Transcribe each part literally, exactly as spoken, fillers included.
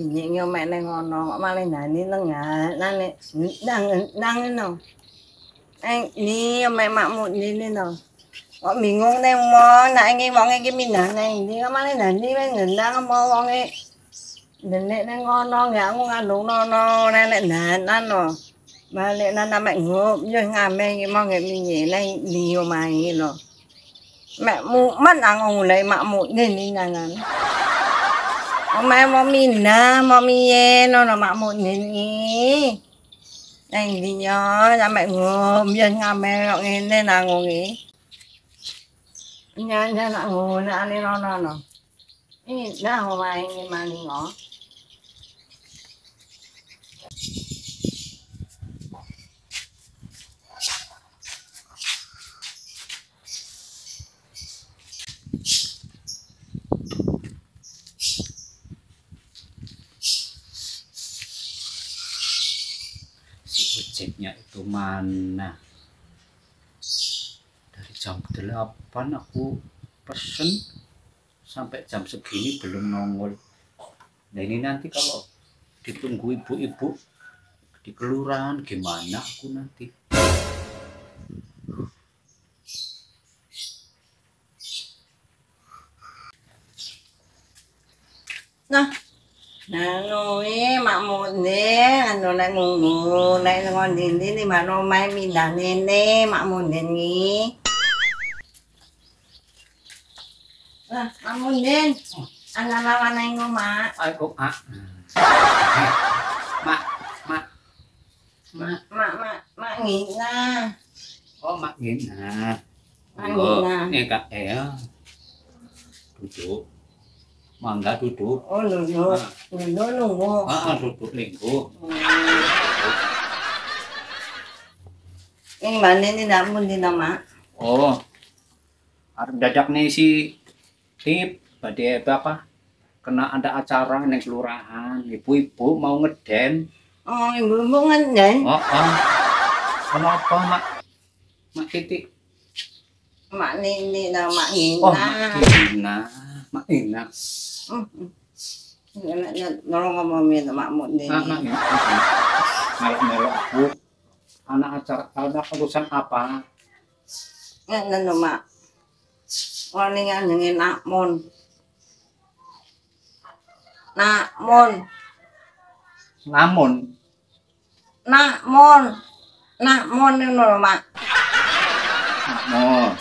minyi ngomek ning ngono, kok malah ndani nenggane nang nang ngono. Eh ni omek makmu ini no. Kok bingung ning mo, nek iki wong iki pindah nang ndi kok malah ndani wis ngendang apa wonge ndelik ning ngono ya aku ngandungno nenek ndanan no. Balik nang mek ngup yo ngame iki mau nggih minyi nang ndi omahe lho. Mek mumet aku golek makmu ini nangan. Omahe mau mindah, mau miye no makmu ini. Nang ndi yo sampe ngup yo ngame kok ngene nang iki. Nyanyi nak ngono ane nono no. Ini dah omahe iki malingo. Ojeknya itu mana? Dari jam delapan aku pesen sampai jam segini belum nongol. Nah ini nanti kalau ditunggu ibu-ibu di kelurahan gimana aku nanti? Nah, nanu iki makmune anu nek munggu nek ngondi ndi mano mae mindah nene makmune iki. Nah, makmune ana-ana ning omah. Ayo, Mak. Mak, Mak. Mak, Mak, mak, mak ngina. oh Mak Gina. Mak Gina. Ini Kak El. Duduk. Mangga duduk. Oh, lho. Lho lho. Ah, duduk lingku. Yang mana ini namun di nama? Oh, arep dadak nih si Tip, badhe apa? Kena ada acara neng kelurahan, ibu-ibu mau ngeden. Oh, ibu-ibu ngeden? Oh, oh. Kenapa, Mak? Mak Titik? Mak Nini dan Mak Gina. Oh, Mak Gina. Mak Gina. Nolong ngomongin makmu Nini. Ah, Mak Gina. Melok-melok aku. Anak acara, anak urusan apa? Nggak no mak. Walingan dengan nakmon. Nakmon. Namun. Nakmon. Nakmon itu no mak. Nakmon.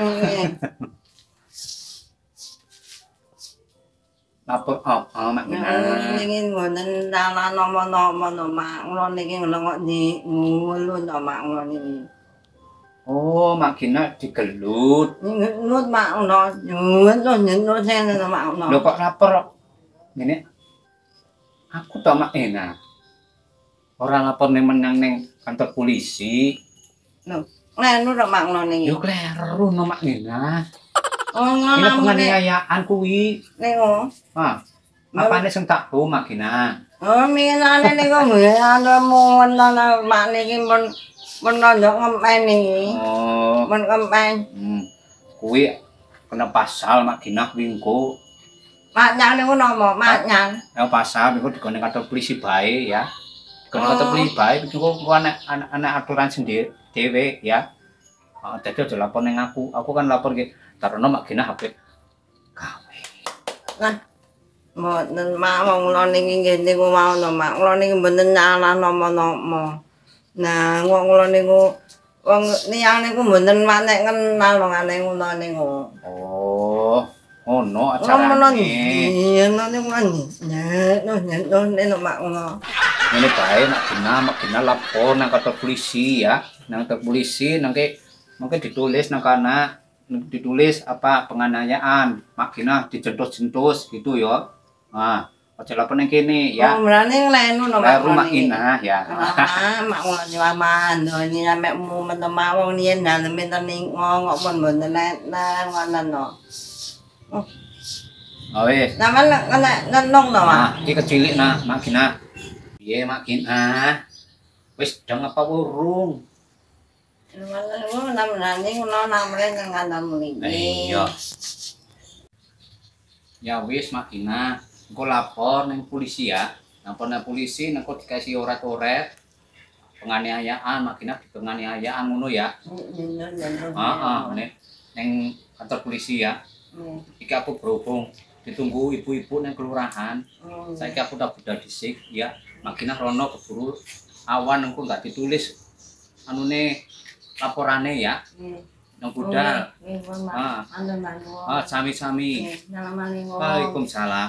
Lapor apa Mak Gina? Ingin ngoten dalan nomo-nomo no mak. Ngelon ini ngelongok di ngulun no mak ngelon ini. Oh, Mak Gina digelut. Ngelut mak no. Ngelut ngelut saya no mak no. Loh kok lapor? Ini aku tau Mak Gina. Orang lapor nih menang neng kantor polisi. No. Kleru no mak no ini. Yo kleru no Mak Gina. Oh, ini penganiayaan kuwi. Nengo. Ah. Apane sing tak tuh Mak Gina? Oh, minane niku ya ana mun ana mak niki pun pun ndok ngemen iki. Oh. Pun ngemen. Hmm. Kuwi kena pasal Mak Gina kuwi engko. Mak Nyang niku nomo, Mak Nyang. Ya pasal niku digone kantor polisi bae ya. Digone kantor polisi bae niku ana ana aturan sendiri dhewe ya. Oh, dadi aja lapor ning aku. Aku kan lapor ki tarono Mak Gina H P gawe. Nah. Mboten mak wong kula niki nggih niku mau no mak. Kula niki mboten nyalah nomo-nomo. Nah, wong kula niku wong liyane niku mboten manek kenal wong ane kula niku. Oh, ono acarane. Iya, no niku kan. Nyet, no nyet no nek mak ngono. Ini bae Mak Gina, Mak Gina lapor nang kantor polisi ya. Nang kantor polisi nangke mungkin ditulis nang kana ditulis apa penganiayaan Mak Gina dijentos-jentos gitu ya. Nah, aja lapor nang kene ya. Oh, berani nglenu no Mak Gina ya. Ah, mak kula nyaman do ini sampe mumet mawon yen dalem enten ngok pun mboten nang ngono no. Oh wis. Sampeyan kena nenong to, Mak? Nah, iki kecilik nak Mak Gina. Piye Mak Gina? Wis dang apa urung? Lalu namanya ngono namanya nang kantor mriki. Iya. Ya wis Mak Gina, engko lapor nang polisi ya. Lapor nang polisi engko dikasih oret-oret penganiayaan, makina penganiayaan ngono ya. Heeh, nek nang kantor polisi ya. Iki aku berhubung ditunggu ibu-ibu nang kelurahan. Saiki aku udah budal dhisik ya. Makina rono keburu awan engko enggak ditulis anune laporane ya. Nang budal. Ah, ah, sami-sami. Waalaikumsalam.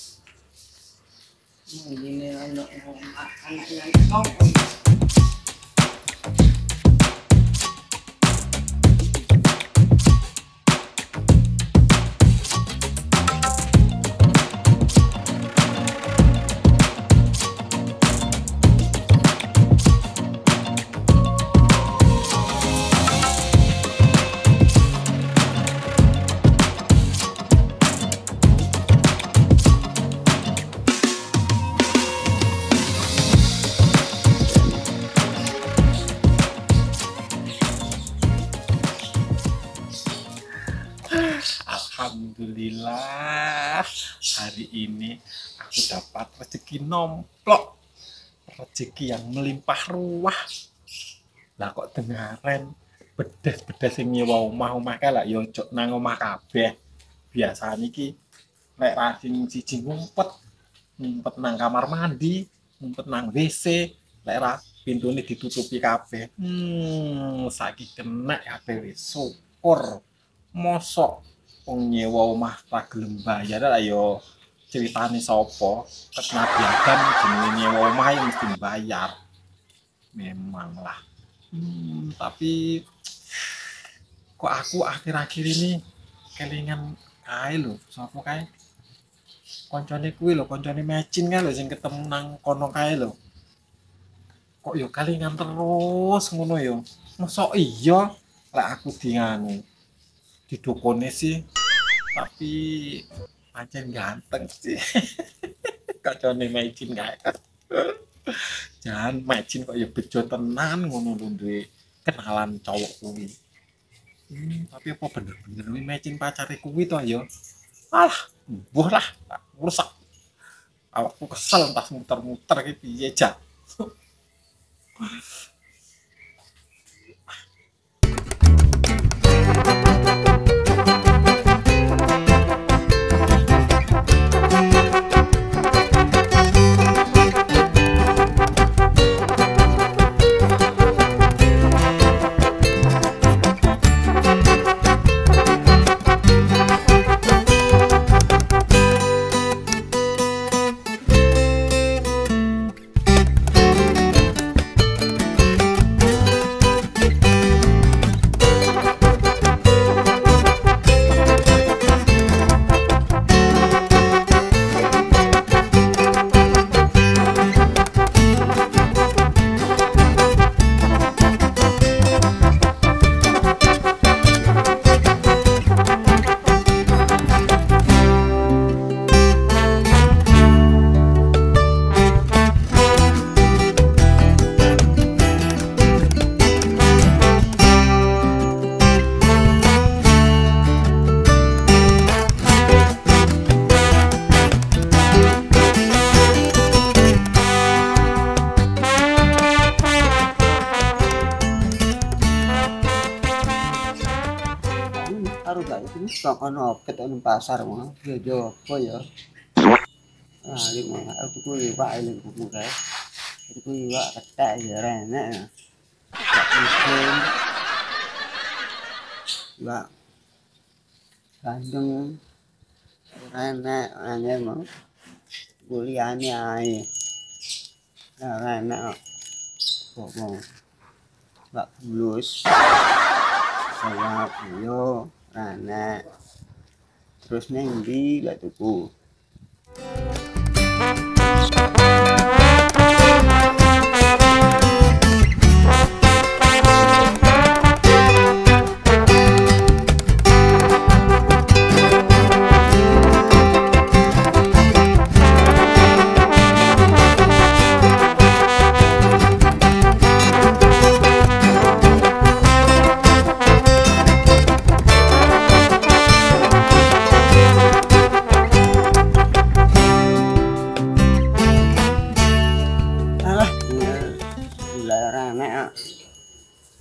Ini anak anaknya. Alhamdulillah, hari ini aku dapat rezeki nomplok, rezeki yang melimpah ruah. Lah kok dengaren bedes-bedes sing nyewa omah-omah kae lak yo ojo nang omah kabeh. Biasane iki lek ra sing siji ngumpet, ngumpet nang kamar mandi, ngumpet nang W C, lek ra pintune ditutupi kabeh. Hmm, saiki kena kabeh wis syukur. Mosok wong nyewa omah ra gelem bayar lah yo ceritane sapa kenabiadan jenenge nyewa omah ya mesti bayar memang lah. Hmm, tapi kok aku akhir-akhir ini kelingan kae lho, sapa kae koncone kuwi lho, koncone mecin kae lho sing ketemu nang kono kae lho. Kok yo kelingan terus ngono yo. Mosok iya lek aku dianu didukune sih, tapi pancen ganteng sih. Kacone mecin kae. Jangan mecin kok ya bejo tenan ngono lho duwe kenalan cowok kuwi. Hmm, tapi apa bener-bener kuwi mecin pacare kuwi to ya? Alah, mbuh lah, rusak. Awakku kesel entah muter-muter iki piye jak. Kok ono pet nang pasar mah ya jopo ya. Ah lik mah aku kuwi wae lik kuku kae. Itu kuwi wae ketek ya renek. Tak mungkin. Wa kandung renek ane mah. Kuliane ae. Nah renek kok mau. Wak bulus. Saya yo anak terus neng di gak tuku.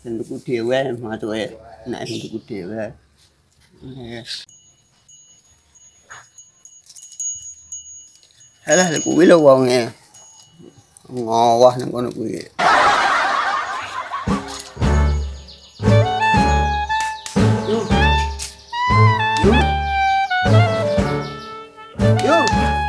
sing tuku dhewe matuke nek sing tuku dhewe. Halah kuwi lho wonge. Ngawah nang kono kuwi. Yuk. Yuk. Yuk.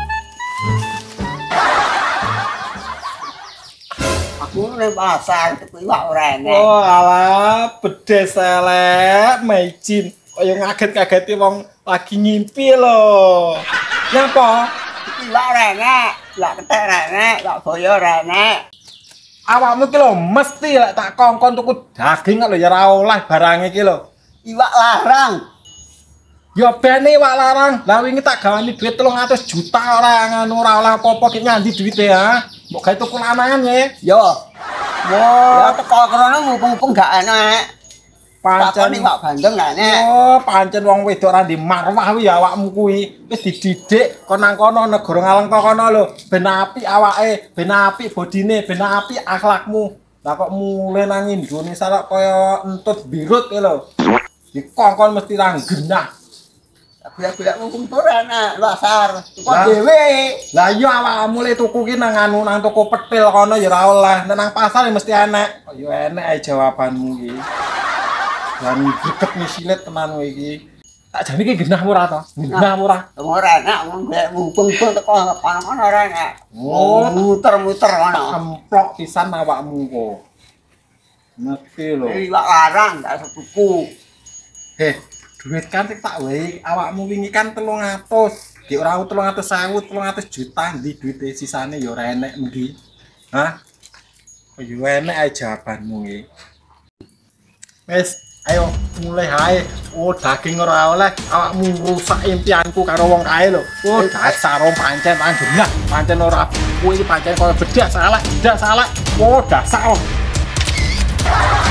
Aku nang pasar tuku iwak ora enek. Oh alah, bedes elek, maicin. Kaya ngaget-ngageti wong lagi ngimpi lho. Nyapa? Iwak ora enek, iwak kethek ora enek, iwak boyo ora enek. Awakmu iki lho mesti lek tak kongkon tuku daging kok lho ya ora oleh barang iki lho. Iwak larang. Ya bene iwak larang. Lah wingi tak gawani duit telung atus juta ora ngono ora oleh apa-apa ki nyandi duwite ha. Mbok gawe tuku lanangan ya. Yo. Wah, teko krono mumpung-mumpung gak enek. Pancen iwak bandeng gak enek. Oh, pancen wong wedok ora di marwah kuwi ya awakmu kuwi. Wis dididik kon nang kono negara ngalengka kono lho. Ben apik awake, ben apik bodine, ben apik akhlakmu. Lah kok mulai nang Indonesia kok kaya entut birut ki lho. Dikongkon mesti ra genah. Golek-golek mumpung ora enek pasar. Tuku Lah. dhewe. Lah iya awakmu le tuku ki nang anu nang toko petil kono ya ora oleh. Nang pasar ya mesti enek. Kok ya enek ae jawabanmu ki. Dan greget ngisilet tenan kowe iki. Tak jane iki genah ora to? Genah ora? Ora enek wong golek mumpung-mumpung teko kono ora enek. Oh, muter-muter kono. Amplok pisan awakmu kok. Ngerti lho. Iwak larang gak tuku. Heh, duit kan sing tak wehi awakmu wingi kan telung atus. Di ora telung atus sewu, telung atus juta ndi duite sisane ya ora enek endi. Hah? Kok yo enek ae jawabanmu iki. Wes, ayo mulai hae. Oh, daging ora oleh, awakmu rusak impianku karo wong kae lho. Oh, dasar wong pancen anjunah, pancen ora kuwi pancen koyo bedak salah, bedak salah. Oh, dasar.